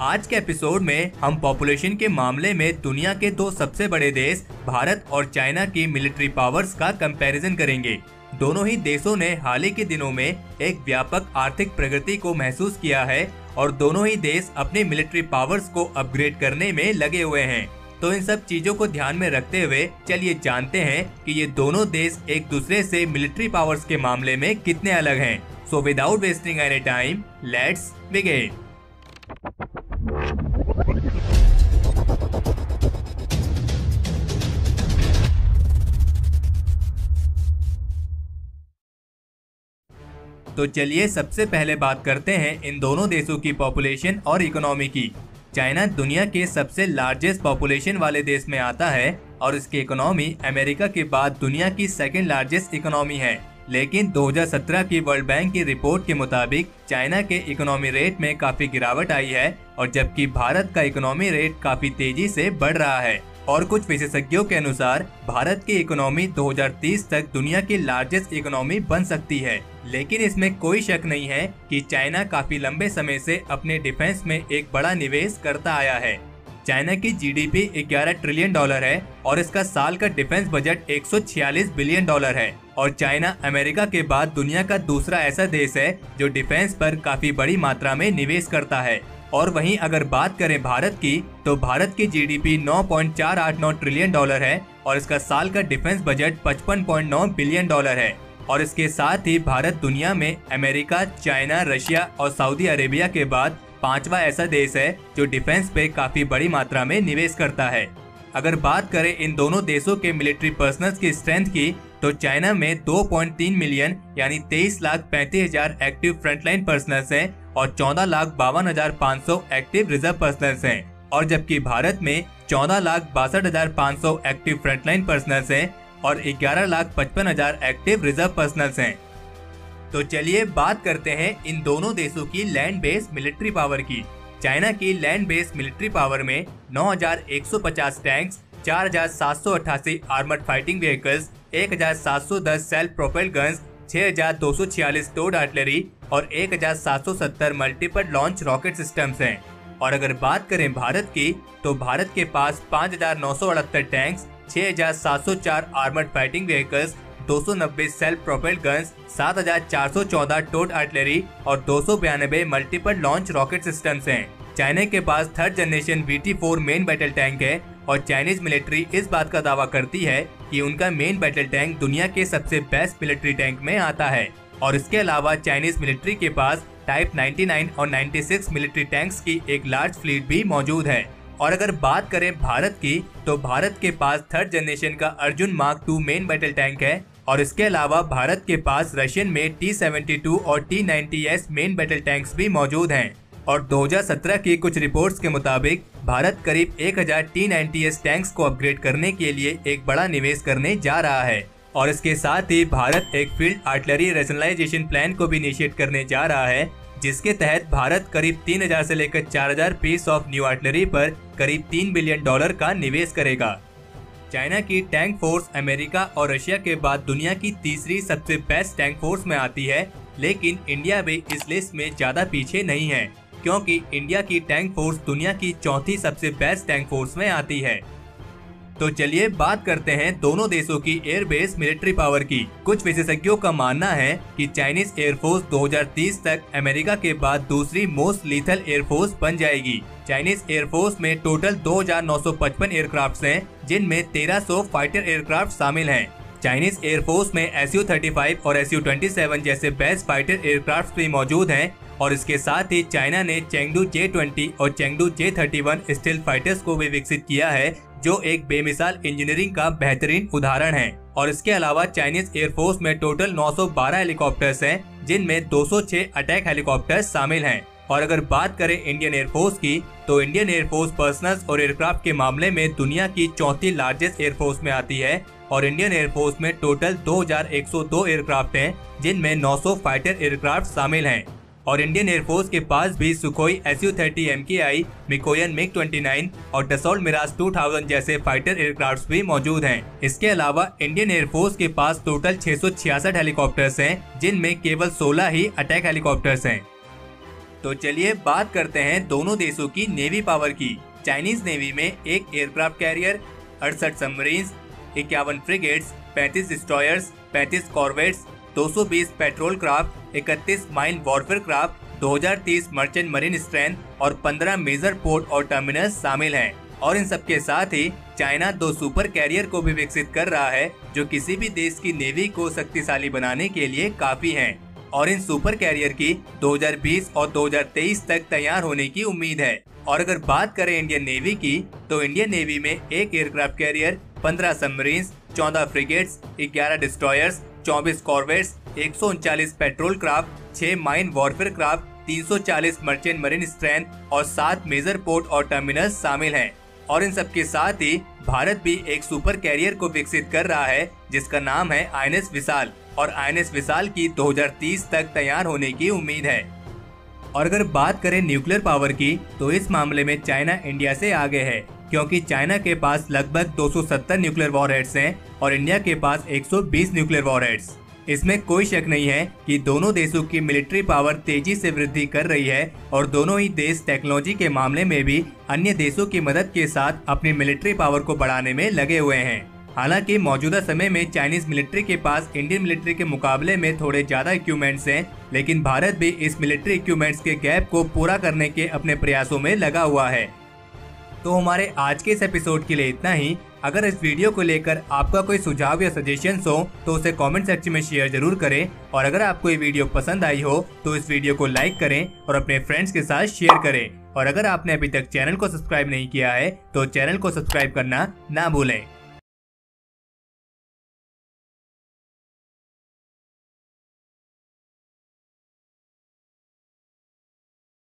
आज के एपिसोड में हम पॉपुलेशन के मामले में दुनिया के दो सबसे बड़े देश भारत और चाइना की मिलिट्री पावर्स का कंपैरिजन करेंगे। दोनों ही देशों ने हाल ही के दिनों में एक व्यापक आर्थिक प्रगति को महसूस किया है और दोनों ही देश अपने मिलिट्री पावर्स को अपग्रेड करने में लगे हुए हैं। तो इन सब चीजों को ध्यान में रखते हुए चलिए जानते हैं कि ये दोनों देश एक दूसरे से मिलिट्री पावर्स के मामले में कितने अलग हैं। So without wasting any time, let's begin. तो चलिए सबसे पहले बात करते हैं इन दोनों देशों की पॉपुलेशन और इकोनॉमी की। चाइना दुनिया के सबसे लार्जेस्ट पॉपुलेशन वाले देश में आता है और इसकी इकोनॉमी अमेरिका के बाद दुनिया की सेकंड लार्जेस्ट इकोनॉमी है। लेकिन 2017 की वर्ल्ड बैंक की रिपोर्ट के मुताबिक चाइना के इकोनॉमी रेट में काफी गिरावट आई है और जबकि भारत का इकोनॉमी रेट काफी तेजी से बढ़ रहा है। और कुछ विशेषज्ञों के अनुसार भारत की इकोनॉमी 2030 तक दुनिया की लार्जेस्ट इकोनॉमी बन सकती है। लेकिन इसमें कोई शक नहीं है कि चाइना काफी लंबे समय से अपने डिफेंस में एक बड़ा निवेश करता आया है। चाइना की जीडीपी 11 ट्रिलियन डॉलर है और इसका साल का डिफेंस बजट 146 बिलियन डॉलर है। और चाइना अमेरिका के बाद दुनिया का दूसरा ऐसा देश है जो डिफेंस पर काफी बड़ी मात्रा में निवेश करता है। और वहीं अगर बात करें भारत की, तो भारत की जीडीपी 9.489 ट्रिलियन डॉलर है और इसका साल का डिफेंस बजट 55.9 बिलियन डॉलर है। और इसके साथ ही भारत दुनिया में अमेरिका, चाइना, रशिया और सऊदी अरेबिया के बाद पांचवा ऐसा देश है जो डिफेंस पे काफी बड़ी मात्रा में निवेश करता है। अगर बात करें इन दोनों देशों के मिलिट्री पर्सनल्स की स्ट्रेंथ की, तो चाइना में 2.3 मिलियन यानी 23,35,000 एक्टिव फ्रंटलाइन पर्सनल्स हैं और 14,52,500 एक्टिव रिजर्व पर्सनल्स हैं। और जबकि भारत में 14,62,500 एक्टिव फ्रंटलाइन पर्सनल्स हैं और 11,55,000 एक्टिव रिजर्व पर्सनल्स हैं। तो चलिए बात करते हैं इन दोनों देशों की लैंड बेस्ड मिलिट्री पावर की। चाइना की लैंड बेस्ड मिलिट्री पावर में 9,150 tanks, 4,788 armoured fighting vehicles, 1,710 self propelled guns, 6,246 towed artillery और 1,770 मल्टीपल लॉन्च रॉकेट सिस्टम्स हैं। और अगर बात करें भारत की, तो भारत के पास 5,968 tanks, 6,704 armoured fighting vehicles, 290 self propelled guns, 7,414 towed artillery और 292 मल्टीपल लॉन्च रॉकेट सिस्टम्स हैं। चाइना के पास third generation VT-4 main battle tank है और चाइनीज मिलिट्री इस बात का दावा करती है कि उनका मेन बैटल टैंक दुनिया के सबसे बेस्ट मिलिट्री टैंक में आता है। और इसके अलावा चाइनीज मिलिट्री के पास टाइप 99 और 96 मिलिट्री टैंक्स की एक लार्ज फ्लीट भी मौजूद है। और अगर बात करें भारत की, तो भारत के पास थर्ड जनरेशन का Arjun Mark 2 main battle tank है और इसके अलावा भारत के पास रशियन में T-72 और T-90S मेन बैटल टैंक्स भी मौजूद हैं। और 2017 की कुछ रिपोर्ट्स के मुताबिक भारत करीब 1,000 T-90S टैंक्स को अपग्रेड करने के लिए एक बड़ा निवेश करने जा रहा है। और इसके साथ ही भारत एक फील्ड आर्टिलरी रैशनलाइजेशन प्लान को भी इनिशिएट करने जा रहा है, जिसके तहत भारत करीब 3,000 से लेकर 4,000 पीस ऑफ न्यू आर्टिलरी पर करीब $3 बिलियन का निवेश करेगा। चाइना की टैंक फोर्स अमेरिका और रशिया के बाद दुनिया की तीसरी सबसे बेस्ट टैंक फोर्स में आती है। लेकिन इंडिया भी इस लिस्ट में ज्यादा पीछे नहीं है, क्योंकि इंडिया की टैंक फोर्स दुनिया की चौथी सबसे बेस्ट टैंक फोर्स में आती है। तो चलिए बात करते हैं दोनों देशों की एयर बेस मिलिट्री पावर की। कुछ विशेषज्ञों का मानना है कि चाइनीज एयरफोर्स 2030 तक अमेरिका के बाद दूसरी मोस्ट लीथल एयरफोर्स बन जाएगी। चाइनीज एयरफोर्स में टोटल 2,955 एयरक्राफ्ट हैं, जिनमें 1,300 फाइटर एयरक्राफ्ट शामिल हैं। चाइनीज एयरफोर्स में Su-35 और Su-27 जैसे बेस्ट फाइटर एयरक्राफ्ट भी मौजूद हैं। और इसके साथ ही चाइना ने चेंगडू J-20 और चेंगडू J-31 स्टील्थ फाइटर्स को भी विकसित किया है, जो एक बेमिसाल इंजीनियरिंग का बेहतरीन उदाहरण है। और इसके अलावा चाइनीज एयरफोर्स में टोटल 912 हेलीकॉप्टर्स हैं, जिनमें 206 अटैक हेलीकॉप्टर्स शामिल हैं। और अगर बात करें इंडियन एयरफोर्स की, तो इंडियन एयरफोर्स पर्सनल्स और एयरक्राफ्ट के मामले में दुनिया की चौथी लार्जेस्ट एयरफोर्स में आती है। और इंडियन एयरफोर्स में टोटल 2,102 एयरक्राफ्ट हैं, जिनमें 900 फाइटर एयरक्राफ्ट शामिल हैं। और इंडियन एयरफोर्स के पास भी Sukhoi Su-30 MKI, Mikoyan MiG-29 और डसॉल्ट मिराज 2000 जैसे फाइटर एयरक्राफ्ट भी मौजूद हैं। इसके अलावा इंडियन एयरफोर्स के पास टोटल 666 हेलीकॉप्टर्स हैं, जिनमें केवल 16 ही अटैक हेलीकॉप्टर्स हैं। तो चलिए बात करते हैं दोनों देशों की नेवी पावर की। चाइनीज नेवी में एक aircraft carrier, 68 submarines, 51 frigates, 35 destroyers, 35 corvettes, 220 patrol craft, 31 mine warfare craft, 2030 merchant marine strength और 15 मेजर पोर्ट और टर्मिनस शामिल हैं। और इन सबके साथ ही चाइना 2 सुपर कैरियर को भी विकसित कर रहा है जो किसी भी देश की नेवी को शक्तिशाली बनाने के लिए काफी हैं। और इन सुपर कैरियर की 2020 और 2023 तक तैयार होने की उम्मीद है। और अगर बात करें इंडियन नेवी की, तो इंडियन नेवी में एक aircraft carrier, 15 submarines, 14 frigates, 11 destroyers, 24 corvettes, 139 patrol craft, 6 mine warfare craft, 340 merchant marine strength और 7 मेजर पोर्ट और टर्मिनस शामिल हैं। और इन सबके साथ ही भारत भी एक सुपर कैरियर को विकसित कर रहा है जिसका नाम है आईएनएस विशाल। और आईएनएस विशाल की 2030 तक तैयार होने की उम्मीद है। और अगर बात करें न्यूक्लियर पावर की, तो इस मामले में चाइना इंडिया से आगे है, क्योंकि चाइना के पास लगभग 270 न्यूक्लियर वॉरहेड्स हैं और इंडिया के पास 120 न्यूक्लियर वॉरहेड्स। इसमें कोई शक नहीं है कि दोनों देशों की मिलिट्री पावर तेजी से वृद्धि कर रही है और दोनों ही देश टेक्नोलॉजी के मामले में भी अन्य देशों की मदद के साथ अपनी मिलिट्री पावर को बढ़ाने में लगे हुए हैं। हालांकि मौजूदा समय में चाइनीज मिलिट्री के पास इंडियन मिलिट्री के मुकाबले में थोड़े ज्यादा इक्विपमेंट्स हैं, लेकिन भारत भी इस मिलिट्री इक्विपमेंट्स के गैप को पूरा करने के अपने प्रयासों में लगा हुआ है। तो हमारे आज के इस एपिसोड के लिए इतना ही। अगर इस वीडियो को लेकर आपका कोई सुझाव या सजेशंस हो तो उसे कमेंट सेक्शन में शेयर जरूर करें। और अगर आपको ये वीडियो पसंद आई हो तो इस वीडियो को लाइक करें और अपने फ्रेंड्स के साथ शेयर करें। और अगर आपने अभी तक चैनल को सब्सक्राइब नहीं किया है तो चैनल को सब्सक्राइब करना ना भूलें।